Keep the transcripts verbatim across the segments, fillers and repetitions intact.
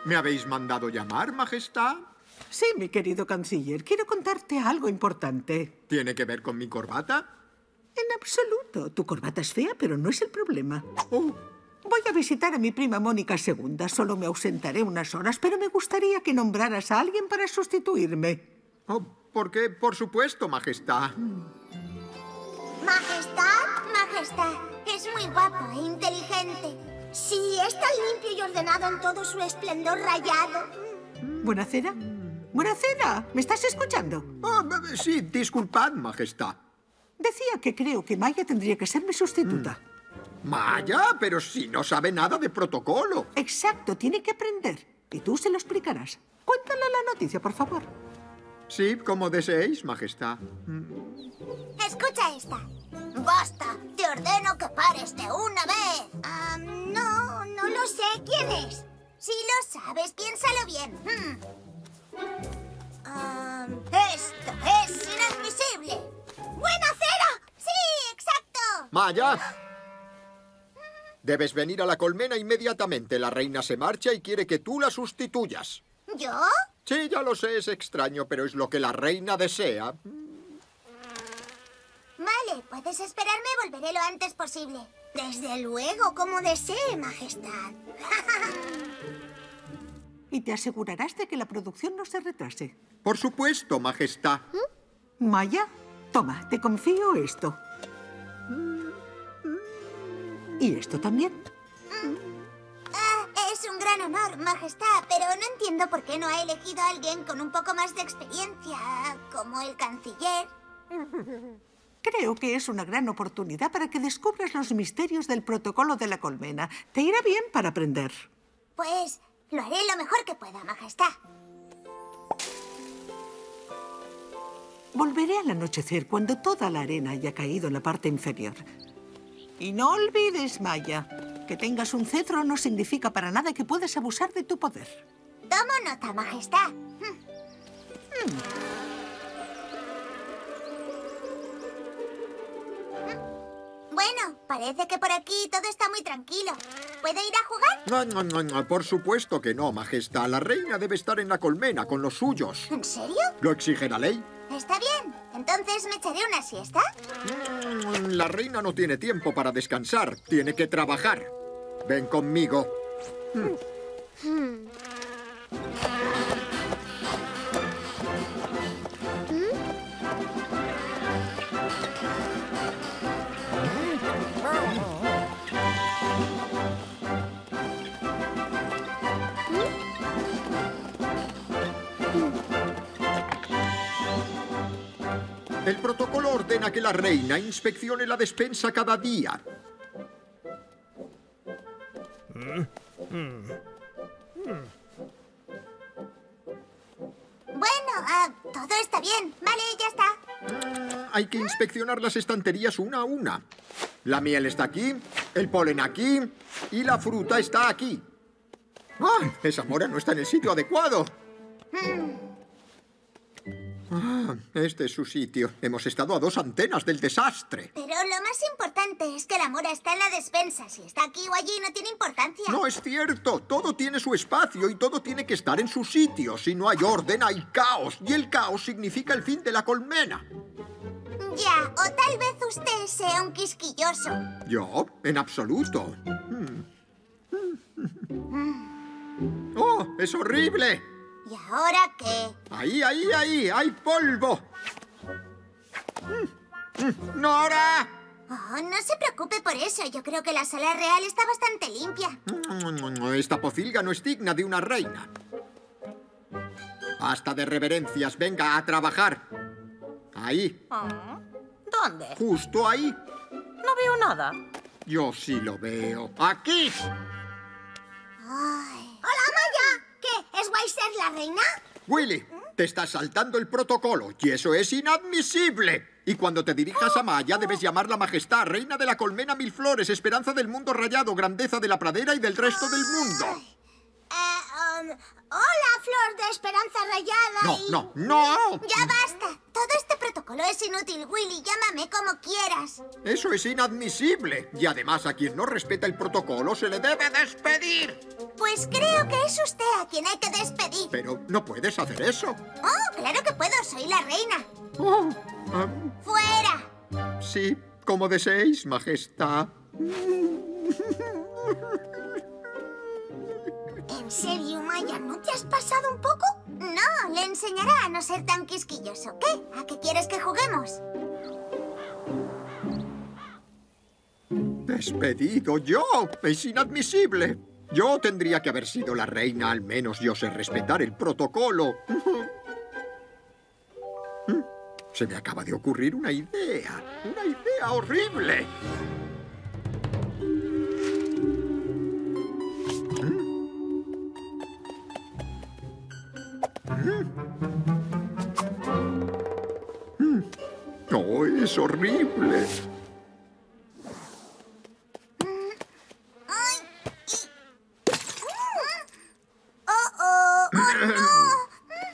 ¿Me habéis mandado llamar, Majestad? Sí, mi querido canciller. Quiero contarte algo importante. ¿Tiene que ver con mi corbata? En absoluto. Tu corbata es fea, pero no es el problema. Oh. Voy a visitar a mi prima Mónica segunda. Solo me ausentaré unas horas, pero me gustaría que nombraras a alguien para sustituirme. Oh, ¿por qué? Por supuesto, Majestad. Majestad, Majestad. Es muy guapo e inteligente. Sí, está limpio y ordenado en todo su esplendor rayado. ¿Buenacera? ¿Buenacera? ¿Me estás escuchando? Oh, sí, disculpad, Majestad. Decía que creo que Maya tendría que ser mi sustituta. Maya, pero si no sabe nada de protocolo. Exacto, tiene que aprender. Y tú se lo explicarás. Cuéntale la noticia, por favor. Sí, como deseéis, Majestad. Escucha esta. ¡Basta! ¡Te ordeno que pares de una vez! Um, no, no lo sé. ¿Quién es? Si lo sabes, piénsalo bien. Hmm. Um, ¡Esto es inadmisible! ¡Buenacera! ¡Sí, exacto! Maya. Debes venir a la colmena inmediatamente. La reina se marcha y quiere que tú la sustituyas. ¿Yo? Sí, ya lo sé, es extraño, pero es lo que la reina desea. Vale, puedes esperarme y volveré lo antes posible. Desde luego, como desee, Majestad. Y te asegurarás de que la producción no se retrase. Por supuesto, Majestad. Maya, toma, te confío esto. Y esto también. Ah, es un gran honor, Majestad, pero no entiendo por qué no ha elegido a alguien con un poco más de experiencia, como el canciller. Creo que es una gran oportunidad para que descubras los misterios del protocolo de la colmena. Te irá bien para aprender. Pues lo haré lo mejor que pueda, Majestad. Volveré al anochecer cuando toda la arena haya caído en la parte inferior. Y no olvides, Maya, que tengas un cetro no significa para nada que puedas abusar de tu poder. Tomo nota, Majestad. Hmm. Bueno, parece que por aquí todo está muy tranquilo. ¿Puedo ir a jugar? No, no, no, no, por supuesto que no, Majestad. La reina debe estar en la colmena con los suyos. ¿En serio? ¿Lo exige la ley? Está bien. Entonces, ¿me echaré una siesta? Mm, la reina no tiene tiempo para descansar. Tiene que trabajar. Ven conmigo. Mm. Hmm. El protocolo ordena que la reina inspeccione la despensa cada día. Bueno, uh, todo está bien. Vale, ya está. Mm, hay que inspeccionar las estanterías una a una. La miel está aquí, el polen aquí y la fruta está aquí. ¡Ah! Esa mora no está en el sitio adecuado. Ah, este es su sitio. Hemos estado a dos antenas del desastre. Pero lo más importante es que la mora está en la despensa. Si está aquí o allí no tiene importancia. No es cierto. Todo tiene su espacio y todo tiene que estar en su sitio. Si no hay orden, hay caos. Y el caos significa el fin de la colmena. Ya, o tal vez usted sea un quisquilloso. ¿Yo? En absoluto. ¡Oh, es horrible! ¿Y ahora qué? ¡Ahí, ahí, ahí! ¡Hay polvo! ¡Nora! Oh, no se preocupe por eso. Yo creo que la sala real está bastante limpia. Esta pocilga no es digna de una reina. Basta de reverencias. Venga a trabajar. Ahí. Oh, ¿dónde? Justo ahí. No veo nada. Yo sí lo veo. ¡Aquí! Ay. ¡Hola, Maya! ¿Qué? ¿Es guay ser la reina? Willy, te estás saltando el protocolo y eso es inadmisible. Y cuando te dirijas a Maya debes llamarla Majestad, reina de la colmena mil flores, esperanza del mundo rayado, grandeza de la pradera y del resto del mundo. Eh, Um, hola, Flor de Esperanza Rayada No, y... no, no. ¡Ya basta! Todo este protocolo es inútil, Willy. Llámame como quieras. Eso es inadmisible. Y además, a quien no respeta el protocolo se le debe despedir. Pues creo que es usted a quien hay que despedir. Pero no puedes hacer eso. Oh, claro que puedo. Soy la reina. Oh, ah, ¡Fuera! sí, como deseéis, majestad. ¿En serio, Maya? ¿No te has pasado un poco? No, le enseñará a no ser tan quisquilloso. ¿Qué? ¿A qué quieres que juguemos? ¿Despedido yo? Es inadmisible. Yo tendría que haber sido la reina, al menos yo sé respetar el protocolo. Se me acaba de ocurrir una idea. Una idea horrible. No, es horrible. ¡Ay! y- ¡Oh, oh! ¡Oh, no!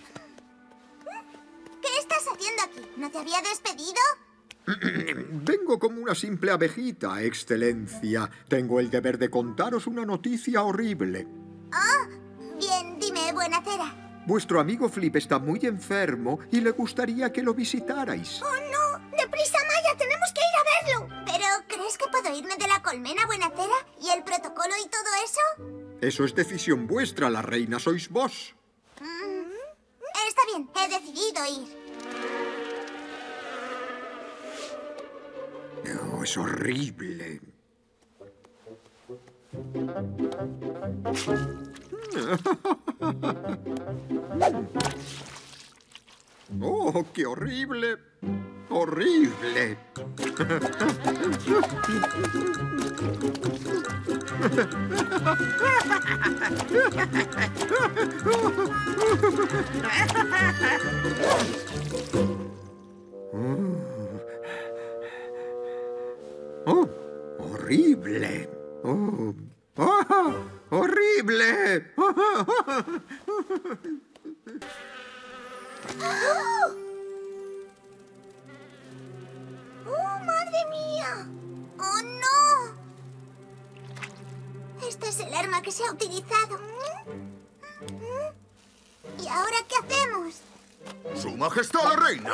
¿Qué estás haciendo aquí? ¿No te había despedido? Vengo como una simple abejita, excelencia. Tengo el deber de contaros una noticia horrible. Ah, bien, dime, Buenacera. Vuestro amigo Flip está muy enfermo y le gustaría que lo visitarais. ¡Oh, no! ¡Deprisa, Maya! ¡Tenemos que ir a verlo! ¿Pero crees que puedo irme de la colmena, Buenacera? ¿Y el protocolo y todo eso? Eso es decisión vuestra, la reina sois vos. Mm, está bien, he decidido ir. No, es horrible. ¡Oh, qué horrible! ¡Horrible! ¡Oh! ¡Horrible! ¡Oh! ¡Oh! ¡Horrible! ¡Oh, madre mía! ¡Oh, no! Este es el arma que se ha utilizado. ¿Y ahora qué hacemos? ¡Su Majestad la Reina!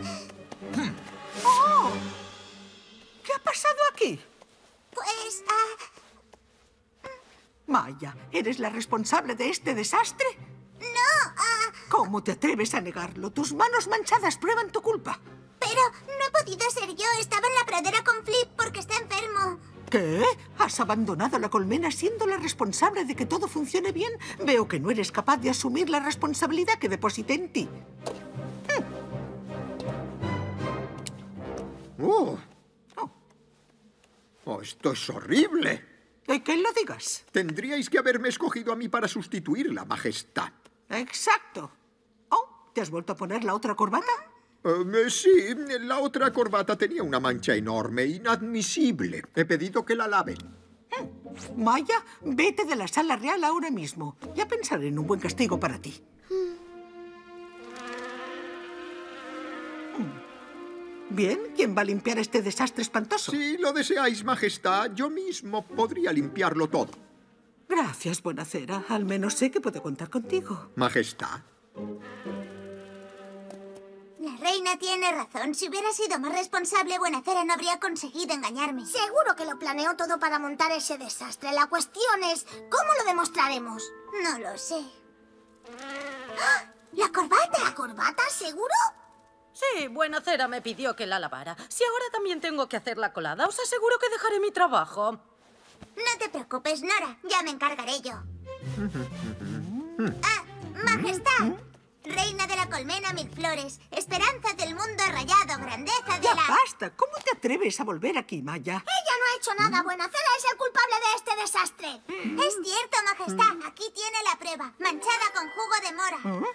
¡Oh! ¿Qué ha pasado aquí? Pues... ah, Maya, ¿eres la responsable de este desastre? no, ah, ¿Cómo te atreves a negarlo? Tus manos manchadas prueban tu culpa. pero no he podido ser yo. Estaba en la pradera con Flip porque está enfermo. ¿Qué? ¿Has abandonado la colmena siendo la responsable de que todo funcione bien? Veo que no eres capaz de asumir la responsabilidad que deposité en ti. ¡Oh! Oh, ¡Oh, esto es horrible! ¿y que lo digas? Tendríais que haberme escogido a mí para sustituirla, majestad. Exacto. Oh, ¿te has vuelto a poner la otra corbata? Eh, sí, la otra corbata tenía una mancha enorme, inadmisible. He pedido que la laven. Maya, vete de la sala real ahora mismo. Ya pensaré en un buen castigo para ti. Bien, ¿quién va a limpiar este desastre espantoso? Si lo deseáis, majestad, yo mismo podría limpiarlo todo. Gracias, Buenacera. Al menos sé que puedo contar contigo. Majestad. La reina tiene razón. Si hubiera sido más responsable, Buenacera no habría conseguido engañarme. Seguro que lo planeó todo para montar ese desastre. La cuestión es, ¿cómo lo demostraremos? No lo sé. ¡Ah! ¡La corbata! ¿La corbata, seguro? Sí, Buenacera me pidió que la lavara. Si ahora también tengo que hacer la colada, os aseguro que dejaré mi trabajo. No te preocupes, Nora. Ya me encargaré yo. Ah, Majestad. Reina de la colmena mil flores. Esperanza del mundo rayado. Grandeza de ¡Ya la... basta! ¿Cómo te atreves a volver aquí, Maya? Ella no ha hecho nada. Buenacera es el culpable de este desastre. Es cierto, Majestad. Aquí tiene la prueba. Manchada con jugo de mora.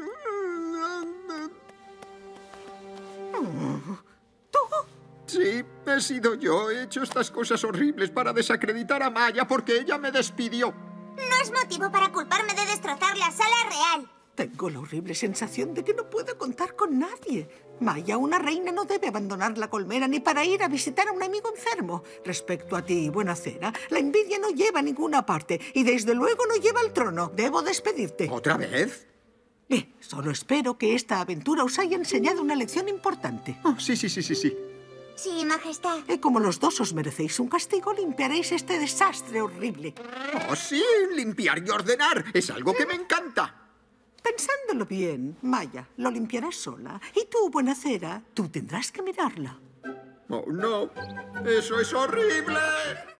¿Tú? Sí, he sido yo. He hecho estas cosas horribles para desacreditar a Maya porque ella me despidió. No es motivo para culparme de destrozar la sala real. Tengo la horrible sensación de que no puedo contar con nadie. Maya, una reina no debe abandonar la colmena ni para ir a visitar a un amigo enfermo. Respecto a ti, Buenacera, la envidia no lleva a ninguna parte y desde luego no lleva al trono. Debo despedirte. ¿Otra vez? Bien, solo espero que esta aventura os haya enseñado una lección importante. Oh, sí, sí, sí, sí, sí. Sí, Majestad. Y como los dos os merecéis un castigo, limpiaréis este desastre horrible. Oh, sí, limpiar y ordenar. Es algo que me encanta. Pensándolo bien, Maya, lo limpiarás sola. Y tú, Buenacera, tú tendrás que mirarla. Oh, no. Eso es horrible.